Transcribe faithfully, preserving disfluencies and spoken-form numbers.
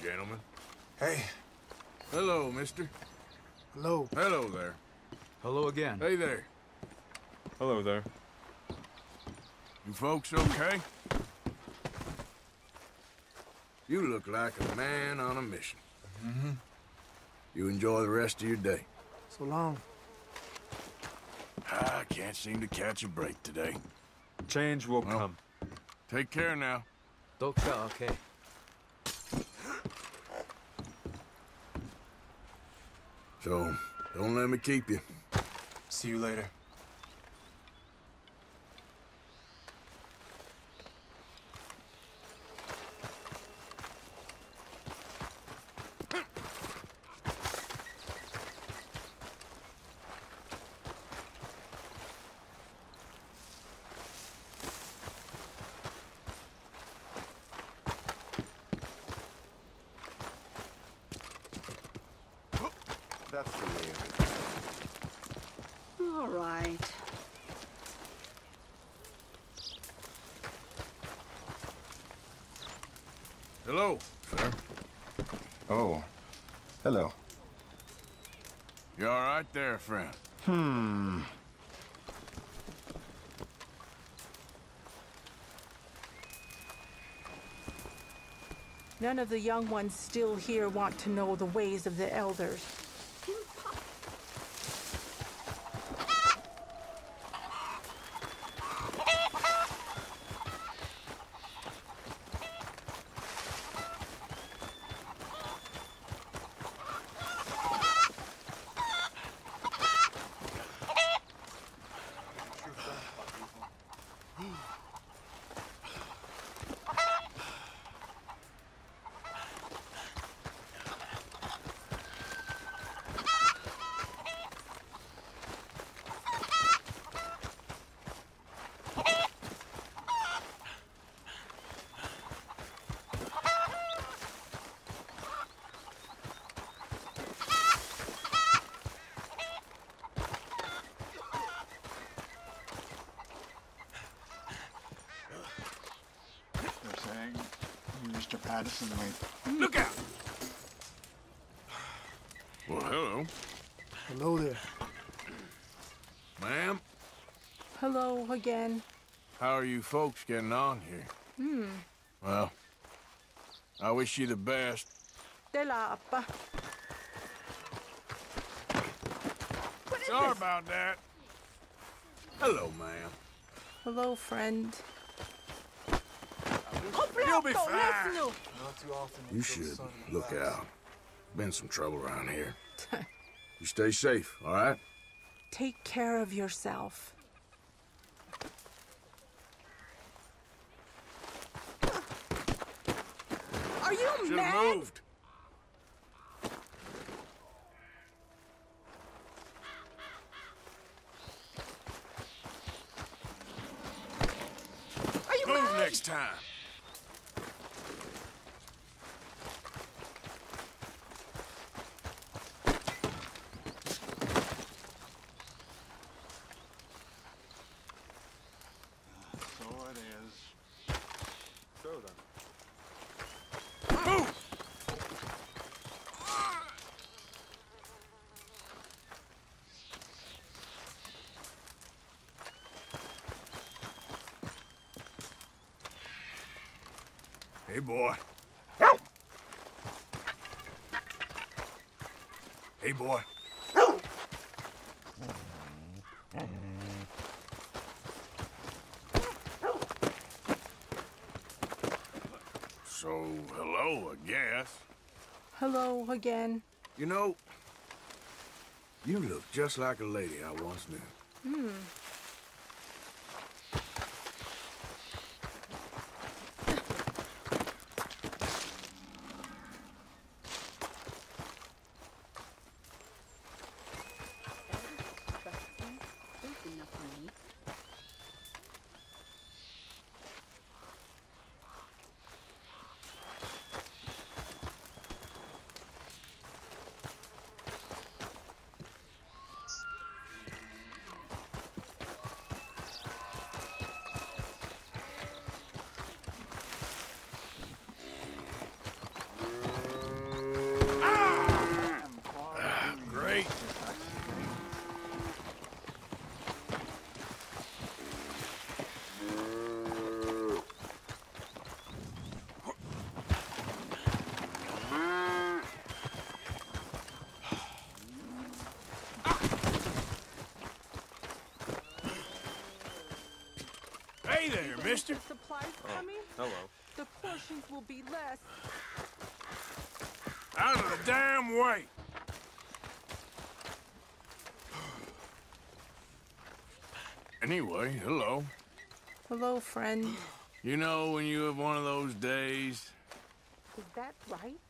gentlemen. Hey. Hello, mister. Hello. Hello there. Hello again. Hey there. Hello there. You folks okay? You look like a man on a mission. Mm-hmm. You enjoy the rest of your day. So long. I can't seem to catch a break today. Change will Well, come. Take care now. Doksa, okay. So, don't let me keep you. See you later. That's the way of it. All right. Hello, sir. Oh. Hello. You all right there, friend? Hmm. None of the young ones still here want to know the ways of the elders. They're saying you, Mister Patterson, made. Look out! Well, hello. Hello there. Ma'am, Hello again. how are you folks getting on here? Hmm. Well, I wish you the best. De la Appa. Sorry about that. Hello, ma'am. Hello, friend. You'll be fine. Not too often. You should look out. Been some trouble around here. You stay safe, all right? Take care of yourself. Are you Should've mad? moved. Are you Move mad? next time. So it is. So then. Move! Hey, boy. Hey, boy. So, hello, I guess. Hello again. You know, you look just like a lady I once knew. Hmm. Hey there, Even mister. with the supplies coming, Hello. the portions will be less. Out of the damn way! Anyway, hello. Hello, friend. You know when you have one of those days? Is that right?